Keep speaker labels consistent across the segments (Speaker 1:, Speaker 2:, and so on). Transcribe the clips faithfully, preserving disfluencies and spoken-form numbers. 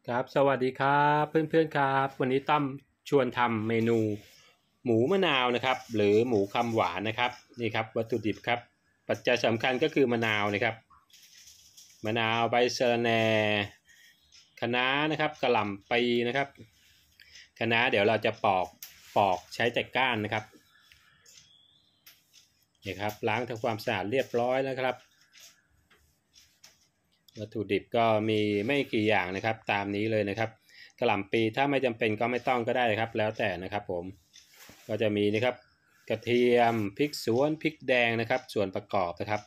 Speaker 1: ครับสวัสดีครับเพื่อนๆครับวันนี้ตั้มชวนทำเมนูหมูมะนาวนะครับหรือหมูคำหวานนะครับนี่ครับวัตถุดิบครับปัจจัยสำคัญก็คือมะนาวนะครับมะนาวใบสะระแหน่คะน้านะครับกระหล่ำปลีนะครับคะน้าเดี๋ยวเราจะปอกปอกใช้แต่ก้านนะครับนี่ครับล้างทำความสะอาดเรียบร้อยแล้วครับวัตถุดิบก็มีไม่กี่อย่างนะครับตามนี้เลยนะครับกระหล่ำปลีถ้าไม่จำเป็นก็ไม่ต้องก็ได้ครับแล้วแต่นะครับผมก็จะมีนะครับกระเทียมพริกสวนพริกแดงนะครับส่วนประกอบนะครับ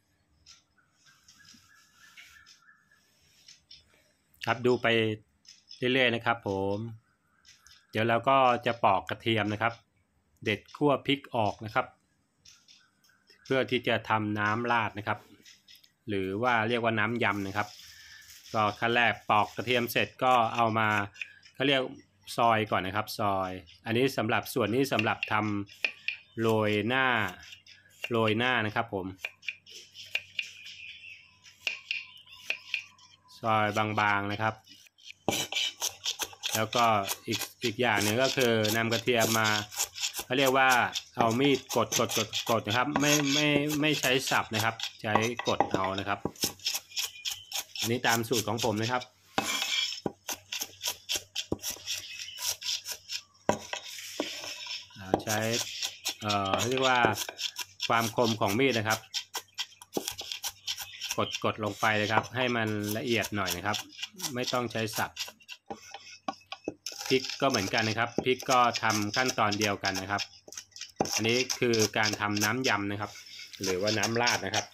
Speaker 1: ครับดูไปเรื่อยๆนะครับผมเดี๋ยวเราก็จะปอกกระเทียมนะครับเด็ดคั่วพริกออกนะครับเพื่อที่จะทำน้ำราดนะครับหรือว่าเรียกว่าน้ำยำนะครับก็ขั้นแรกปอกกระเทียมเสร็จก็เอามาเขาเรียกซอยก่อนนะครับซอยอันนี้สำหรับส่วนนี้สำหรับทำโรยหน้าโรยหน้านะครับผมซอยบางๆนะครับแล้วก็อีกอีกอย่างหนึ่งก็คือนำกระเทียมมาเขาเรียกว่าเอามีดกดกดกดกดนะครับไม่ไม่ไม่ใช้สับนะครับใช้กดเอานะครับอันนี้ตามสูตรของผมนะครับใช้เอ่อเรียกว่าความคมของมีดนะครับกดกดลงไปเลยครับให้มันละเอียดหน่อยนะครับไม่ต้องใช้สับพริกก็เหมือนกันนะครับพริกก็ทำขั้นตอนเดียวกันนะครับอันนี้คือการทำน้ำยำนะครับหรือว่าน้ำราดนะครับ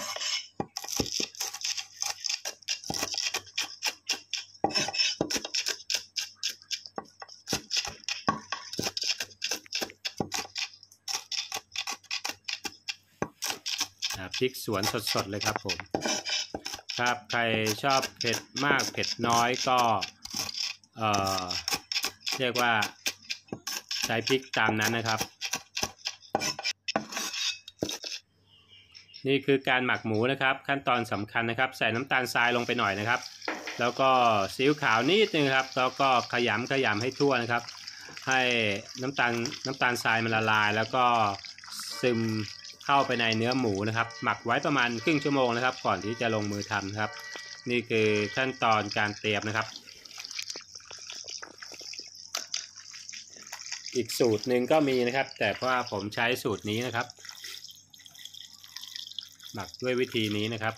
Speaker 1: พริกสวนสดๆเลยครับผมครับใครชอบเผ็ดมากเผ็ดน้อยก็เอ่อเรียกว่าใช้พริกตามนั้นนะครับนี่คือการหมักหมูนะครับขั้นตอนสำคัญนะครับใส่น้ำตาลทรายลงไปหน่อยนะครับแล้วก็ซีอิ๊วขาวนิดนึงครับแล้วก็ขยำขยำให้ทั่วนะครับให้น้ำตาลน้ำตาลทรายมันละลายแล้วก็ซึมเข้าไปในเนื้อหมูนะครับหมักไว้ประมาณครึ่งชั่วโมงนะครับก่อนที่จะลงมือทำครับนี่คือขั้นตอนการเตรียมนะครับอีกสูตรหนึ่งก็มีนะครับแต่ว่าผมใช้สูตรนี้นะครับหมักด้วยวิธีนี้นะครับ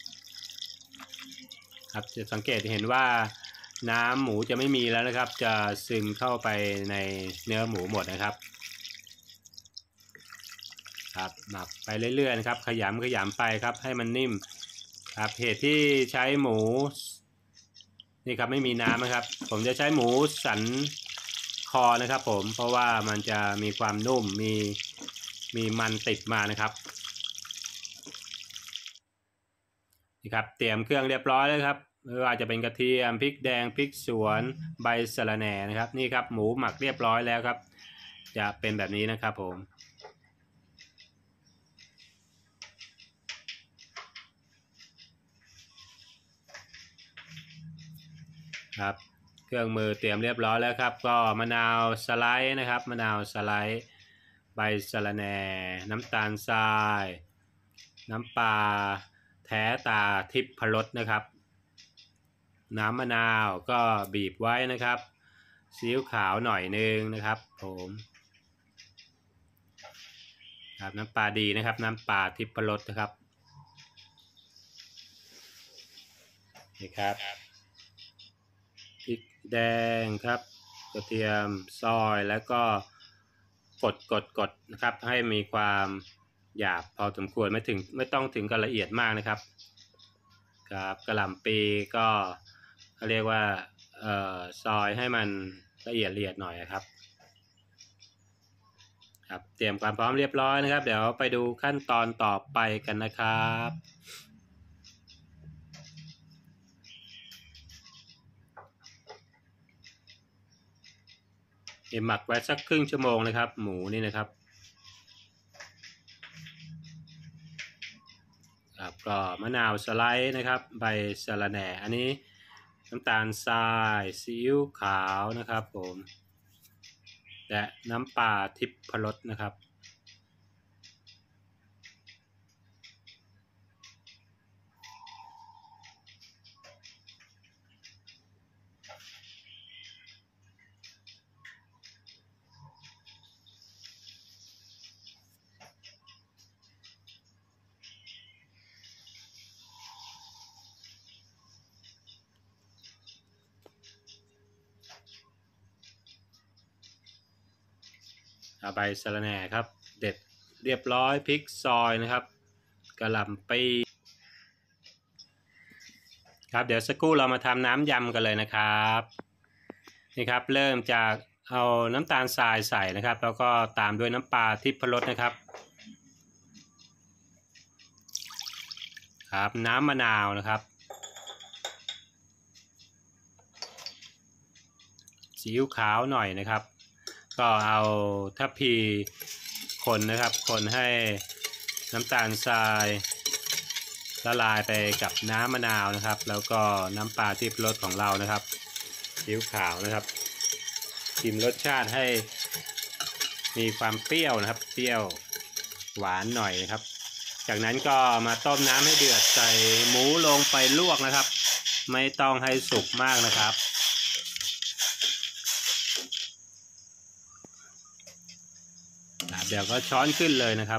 Speaker 1: ครับจะสังเกตเห็นว่าน้ำหมูจะไม่มีแล้วนะครับจะซึมเข้าไปในเนื้อหมูหมดนะครับครับหมักไปเรื่อยๆนะครับขยำขยำไปครับให้มันนิ่มครับเหตุที่ใช้หมูนี่ครับไม่มีน้ำนะครับผมจะใช้หมูสันคอนะครับผมเพราะว่ามันจะมีความนุ่มมีมีมันติดมานะครับนี่ครับเตรียมเครื่องเรียบร้อยแล้วครับไม่ว่าจะเป็นกระเทียมพริกแดงพริกสวนใบสะระแหน่นะครับนี่ครับหมูหมักเรียบร้อยแล้วครับจะเป็นแบบนี้นะครับผมครับเครื่องมือเตรียมเรียบร้อยแล้วครับก็มะนาวสไลด์นะครับมะนาวสไลด์ใบสะระแหน่น้ำตาลทรายน้ำปลาแท้ตาทิพรสนะครับน้ำมะนาวก็บีบไว้นะครับซีอิ๊วขาวหน่อยนึงนะครับผมครับน้ำปลาดีนะครับน้ำปลาทิพรสนะครับนี่ครับพริกแดงครับกระเทียมซอยแล้วก็กดกดกดนะครับให้มีความหยาบพอสมควรไม่ถึงไม่ต้องถึงกับละเอียดมากนะครับครับกระหล่ำปีก็เขาเรียกว่าเอ่อซอยให้มันละเอียดละเอียดหน่อยครับครับเตรียมความพร้อมเรียบร้อยนะครับเดี๋ยวไปดูขั้นตอนต่อไปกันนะครับหมักไว้สักครึ่งชั่วโมงนะครับหมูนี่นะครับครับก็มะนาวสไลด์นะครับใบสะระแหน่อันนี้ น้น้ำตาลทรายซีอิ๊วขาวนะครับผมและน้ำปลาทิพรสนะครับใบสะระแหน่ครับเด็ดเรียบร้อยพริกซอยนะครับกระหล่ำปีครับเดี๋ยวสักครู่เรามาทำน้ำยำกันเลยนะครับนี่ครับเริ่มจากเอาน้ำตาลทรายใส่นะครับแล้วก็ตามด้วยน้ำปลาทิพรสนะครับครับน้ำมะนาวนะครับซีอิ๊วขาวหน่อยนะครับก็เอาทัพพีคนนะครับคนให้น้ำตาลทรายละลายไปกับน้ำมะนาวนะครับแล้วก็น้ำปลาทิพรสของเรานะครับซีอิ๊วขาวนะครับชิมรสชาติให้มีความเปรี้ยวนะครับเปรี้ยวหวานหน่อยนะครับจากนั้นก็มาต้มน้ำให้เดือดใส่หมูลงไปลวกนะครับไม่ต้องให้สุกมากนะครับเดี๋ยวก็ช้อนขึ้นเลยนะครับ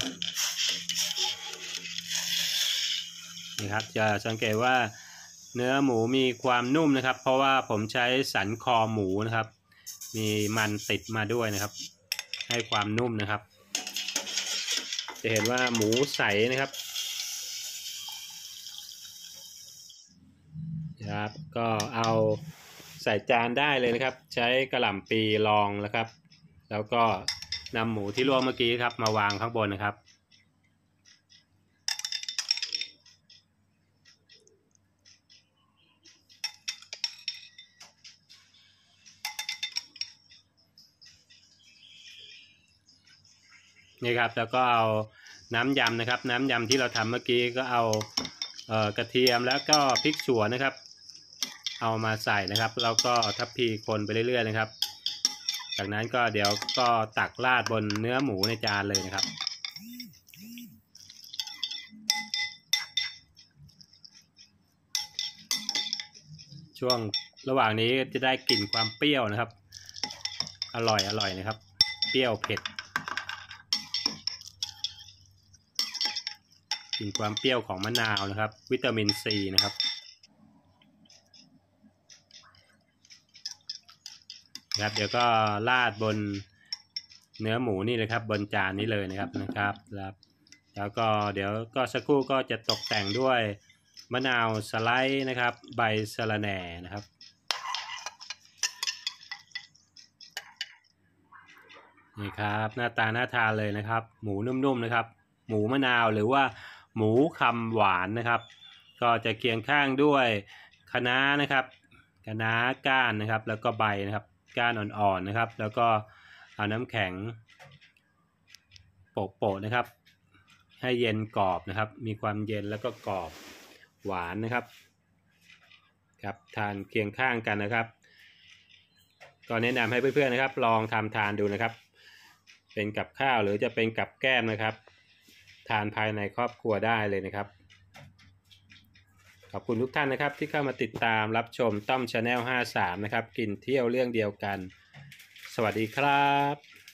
Speaker 1: นี่ครับจะสังเกตว่าเนื้อหมูมีความนุ่มนะครับเพราะว่าผมใช้สันคอหมูนะครับมีมันติดมาด้วยนะครับให้ความนุ่มนะครับจะเห็นว่าหมูใสนะครับครับก็เอาใส่จานได้เลยนะครับใช้กระหล่ำปีรองนะครับแล้วก็นำหมูที่ลวกเมื่อกี้ครับมาวางข้างบนนะครับนี่ครับแล้วก็เอาน้ำยำนะครับน้ำยำที่เราทำเมื่อกี้ก็เอาเอ่อกระเทียมแล้วก็พริกขั่วนะครับเอามาใส่นะครับแล้วก็ทัพพีคนไปเรื่อยๆนะครับจากนั้นก็เดี๋ยวก็ตักราดบนเนื้อหมูในจานเลยนะครับช่วงระหว่างนี้จะได้กลิ่นความเปรี้ยวนะครับอร่อยอร่อยนะครับเปรี้ยวเผ็ดกลิ่นความเปรี้ยวของมะนาวนะครับวิตามินซีนะครับครับเดี๋ยวก็ราดบนเนื้อหมูนี่เลยครับบนจานนี้เลยนะครับนะครับแล้วก็เดี๋ยวก็สักครู่ก็จะตกแต่งด้วยมะนาวสไลด์นะครับใบสะระแหน่นะครับนี่ครับหน้าตาน่าทานเลยนะครับหมูนุ่มๆนะครับหมูมะนาวหรือว่าหมูคำหวานนะครับก็จะเคียงข้างด้วยคะน้านะครับคะน้าก้านนะครับแล้วก็ใบนะครับก้านอ่อนๆนะครับแล้วก็เอาน้ำแข็งโปะๆนะครับให้เย็นกรอบนะครับมีความเย็นแล้วก็กรอบหวานนะครับครับทานเคียงข้างกันนะครับก็แนะนำให้เพื่อนๆนะครับลองทำทานดูนะครับเป็นกับข้าวหรือจะเป็นกับแก้มนะครับทานภายในครอบครัวได้เลยนะครับขอบคุณทุกท่านนะครับที่เข้ามาติดตามรับชมต้อม ชาแนล ห้าสามนะครับกินเที่ยวเรื่องเดียวกันสวัสดีครับ